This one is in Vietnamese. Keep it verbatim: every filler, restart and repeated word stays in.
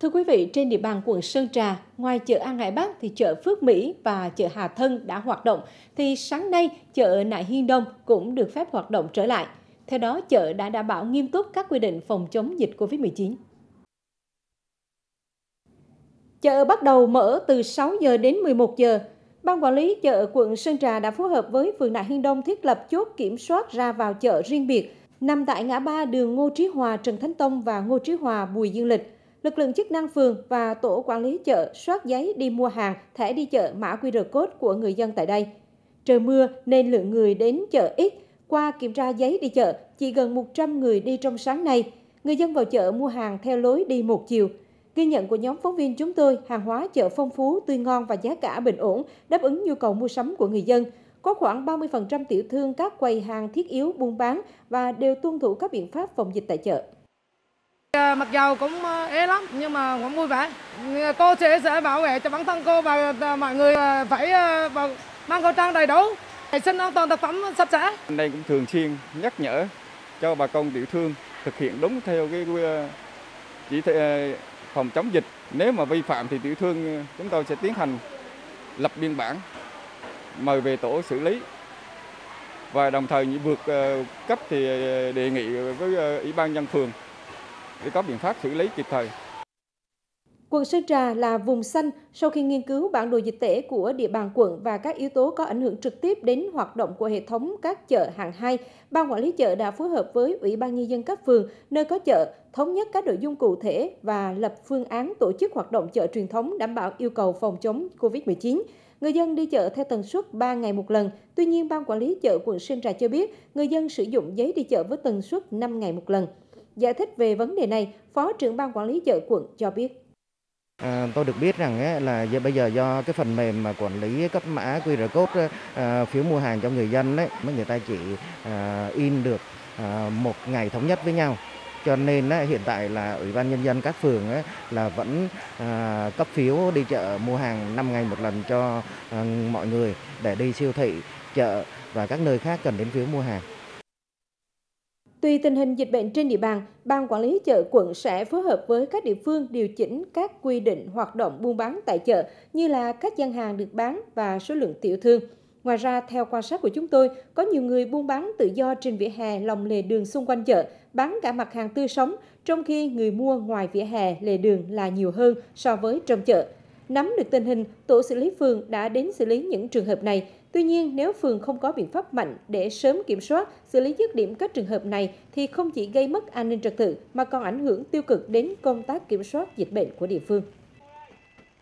Thưa quý vị, trên địa bàn quận Sơn Trà, ngoài chợ An Hải Bắc thì chợ Phước Mỹ và chợ Hà Thân đã hoạt động, thì sáng nay chợ Nại Hiên Đông cũng được phép hoạt động trở lại. Theo đó, chợ đã đảm bảo nghiêm túc các quy định phòng chống dịch Covid mười chín. Chợ bắt đầu mở từ sáu giờ đến mười một giờ. Ban quản lý chợ quận Sơn Trà đã phối hợp với phường Nại Hiên Đông thiết lập chốt kiểm soát ra vào chợ riêng biệt, nằm tại ngã ba đường Ngô Trí Hòa, Trần Thánh Tông và Ngô Trí Hòa, Bùi Dương Lịch. Lực lượng chức năng phường và tổ quản lý chợ soát giấy đi mua hàng, thẻ đi chợ, mã quy rờ code của người dân tại đây. Trời mưa nên lượng người đến chợ ít. Qua kiểm tra giấy đi chợ, chỉ gần một trăm người đi trong sáng nay. Người dân vào chợ mua hàng theo lối đi một chiều. Ghi nhận của nhóm phóng viên chúng tôi, hàng hóa chợ phong phú, tươi ngon và giá cả bình ổn, đáp ứng nhu cầu mua sắm của người dân. Có khoảng ba mươi phần trăm tiểu thương các quầy hàng thiết yếu buôn bán và đều tuân thủ các biện pháp phòng dịch tại chợ. Mặc dầu cũng ế lắm nhưng mà cũng vui vẻ. Cô sẽ sẽ bảo vệ cho bản thân cô và mọi người phải mang khẩu trang đầy đủ, vệ sinh an toàn thực phẩm sạch sẽ. Đây cũng thường xuyên nhắc nhở cho bà con tiểu thương thực hiện đúng theo cái chỉ thị phòng chống dịch. Nếu mà vi phạm thì tiểu thương chúng tôi sẽ tiến hành lập biên bản, mời về tổ xử lý. Và đồng thời những vượt cấp thì đề nghị với Ủy ban nhân dân phường để có biện pháp xử lý kịp thời. Quận Sơn Trà là vùng xanh sau khi nghiên cứu bản đồ dịch tễ của địa bàn quận và các yếu tố có ảnh hưởng trực tiếp đến hoạt động của hệ thống các chợ hạng hai. Ban quản lý chợ đã phối hợp với Ủy ban nhân dân các phường nơi có chợ, thống nhất các nội dung cụ thể và lập phương án tổ chức hoạt động chợ truyền thống đảm bảo yêu cầu phòng chống Covid mười chín. Người dân đi chợ theo tần suất ba ngày một lần. Tuy nhiên, Ban quản lý chợ quận Sơn Trà cho biết người dân sử dụng giấy đi chợ với tần suất năm ngày một lần. Giải thích về vấn đề này, Phó trưởng Ban quản lý chợ quận cho biết. À, tôi được biết rằng ấy, là bây giờ do cái phần mềm mà quản lý cấp mã quy rờ code à, phiếu mua hàng cho người dân đấy, mấy người ta chỉ à, in được à, một ngày thống nhất với nhau. Cho nên á, hiện tại là Ủy ban nhân dân các phường á, là vẫn à, cấp phiếu đi chợ mua hàng năm ngày một lần cho à, mọi người để đi siêu thị, chợ và các nơi khác cần đến phiếu mua hàng. Tùy tình hình dịch bệnh trên địa bàn, Ban quản lý chợ quận sẽ phối hợp với các địa phương điều chỉnh các quy định hoạt động buôn bán tại chợ như là các gian hàng được bán và số lượng tiểu thương. Ngoài ra, theo quan sát của chúng tôi, có nhiều người buôn bán tự do trên vỉa hè lòng lề đường xung quanh chợ, bán cả mặt hàng tươi sống, trong khi người mua ngoài vỉa hè, lề đường là nhiều hơn so với trong chợ. Nắm được tình hình, tổ xử lý phường đã đến xử lý những trường hợp này. Tuy nhiên, nếu phường không có biện pháp mạnh để sớm kiểm soát, xử lý dứt điểm các trường hợp này thì không chỉ gây mất an ninh trật tự mà còn ảnh hưởng tiêu cực đến công tác kiểm soát dịch bệnh của địa phương.